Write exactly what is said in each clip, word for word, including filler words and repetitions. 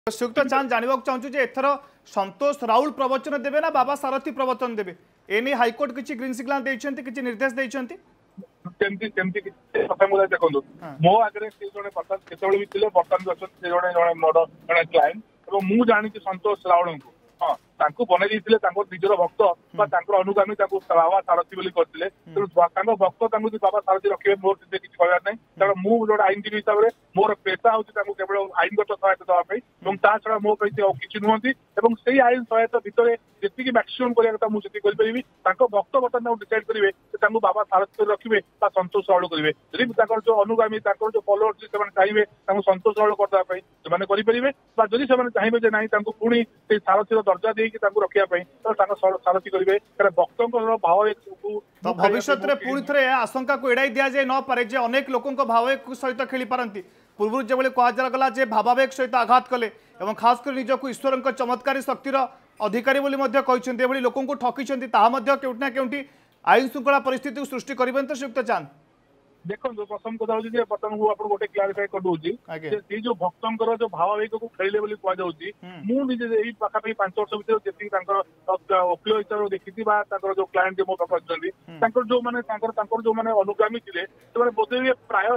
सुयुक्त चांद जानवा चाहूँ एथर संतोष राउल प्रवचन देवे ना बाबा सारथी प्रवचन देवे एने हाइकोर्ट किसी ग्रीन सिग्नल देइछन्ति किसी निर्देश देइछन्ति सेमती सेमती कथा मुझे देखो मो आगे से जड़े बर्तमान केतबे भी थे बर्तमान अच्छे जड़े जड़े मोर जड़े क्लाएंट और मुझे जानी संतोष राउल को हाँ बनई निजर भक्त अनुगामी बाबा सारथी बोली करते भक्त बाबा सारथी रखे मोर किसी कहना ना कारण मुझे आईनजीवी हिसाब से मोर पेशा हूँ केवल आईनगत सहायता देवाई छड़ा मो किसी नुहति से आईन सहायता भितर जी मैक्सीम करता मुझे करी भक्त बर्तमान डिसाइड करेंगे बाबा सारथी रखिए संतोष राउल करेंगे जो अनुगामी जो फलोअर्स से चाहिए संतोष राउल करदेवाई करेंगे जदि से चाहिए ना पुणी से सारथी दर्जा देकी रखापी सारथी करेंगे भक्त भाव तो भविष्य में पुणी थे आशंका को एड़ाई दि जाए न पारे जे अनेक लोकों भावावेग सहित खेली पारती पूर्व जो कहगला जे भावावेग सहित आघात कले और खासकर निजक ईश्वर चमत्कारी शक्तिर अधिकारी कहते लोक ठकी केउटना केउटी आईन श्रृंखला परिस्थिति सृष्टि करें तो सुयुक्त चांद देखो प्रथम कथा हूँ बर्तमान मुझे गोटे क्लारिफाई कर जो भक्तर जो भावावेग को खेले मुझे मुझे पाखापाखि पांच वर्ष भर जी वकिल हिसाब से देखी जो क्लाएंट मो पास जो मैंने जो मैंने अनुगामी थे बोधे प्राय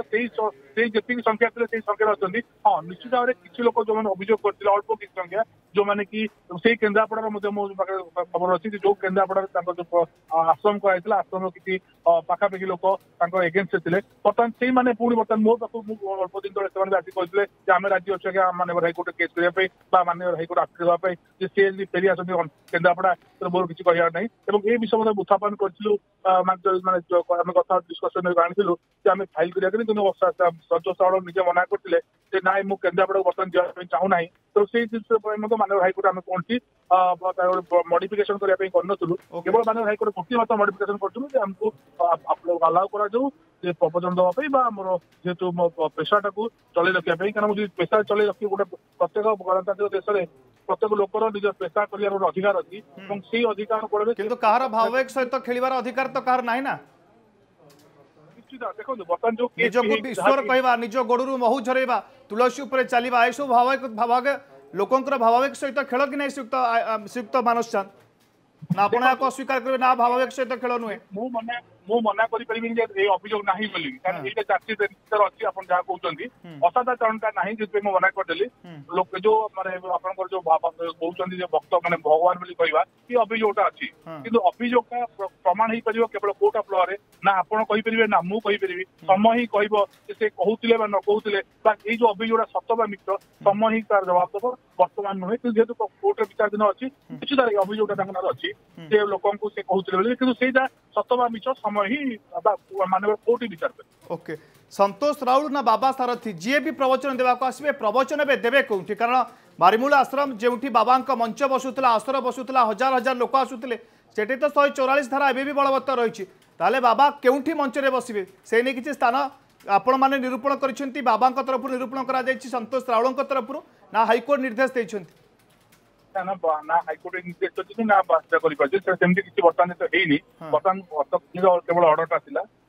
जी संख्या थे संख्या अच्छा हाँ निश्चित भाव में किसी लोग जो मैंने अभियोग करते अल्प किसी संख्या जो मैंने कि से केन्द्रापड़ा मो खबर अच्छी जो केन्द्रापड़ा जो आश्रम कराई आश्रम किसी पाखापाखि लोक एगेन्स्ट थे बर्तमान से मैंने पुणी बर्तमान मो पाक अल्प दिन तले आसिक कहते आम राज्य अच्छे मानव हाइकोर्ट केस करने मानव हाइकोर्ट आपिल करने सी फेरी आस केन्द्रापड़ा मोर किसी कहना ना ये विषय मतलब उत्थापन करूँ मानने कथा डिस्कसन आनी आम फाइल करें संतोष राउल निजे मना करते ना मुझे केन्द्रापड़ा बर्तमान जावाई चाहूना तो से मानव हाइकोर्ट आम कौन मॉडिफिकेशन करने केवल मानव हाइकोर्ट गोटे मात्र मॉडिफिकेशन करमको अलाउ कर प्रवचन देवाई मोर जेहेतु मो पेशाटा को चल रखापी कारण मुझे पेशा चल रखी गोटे प्रत्येक गणतांत्रिक देश में प्रत्येक लोकर निज पेशा कर अधिकार अच्छी से अधिकार किंतु कहार भाववेग सहित खेलिबार अधिकार तो कहार नाही ना देखो बर्तमान जो निजको ईश्वर कहवा निज गोड़ू महू झरेबा तुलसी उपर चलवा यू भाववेग भाववेग लोकंर भाववेग सहित खेल कि नहीं सुयुक्त सुयुक्त मानस चांद ना आप अस्वीकार करेंगे ना भाववेग सहित खेल नुहे मु मना मु मना करें अभियोग ना बोली कारण ये चार्जसीट अच्छी आप जहाँ कहते असाधारणता ना जिस मना करदेली लोक जो माने आपंकर जो कहते भक्त मैंने भगवान बोली कहवा ये अभियोगटा अच्छी कि अभियोगटा प्रमाण हो पार केवल कोर्ट ऑफ लॉ रे ना आपड़ कहींपर ना मुझे समय ही कह से कहते न कहते ये जो अभियोगटा सत बा मित्र समय ही तार जवाब दब बर्तमान नुहे कि जेहतु कोर्ट विचार दिन अच्छी निश्चित अभियोगटा अच्छी से लोक से कहते कि से सत बा मित्र समय ही मानव कोर्ट ही विचार कर ओके संतोष राउल ना बाबा सारथी जी भी प्रवचन देवा आसवे प्रवचन ए देवे कौटी कारण बारीमूल आश्रम जो बाबा मंच बसुला आसर बसुला हजार हजार लोक आसुले से तो शहे चौरालीस धारा एवं भी बलवत्तर रही बाबा केउठी मंच में बसवे से नहीं किसी स्थान आपण मैंने निरूपण कर बाबा तरफ निरूपण कर संतोष राउल तरफ ना हाइकोर्ट निर्देश देते ना ना हाइकोर्ट निर्देश ना सेमती किसी बर्तमान तो है बर्तमान केवल अर्डरटा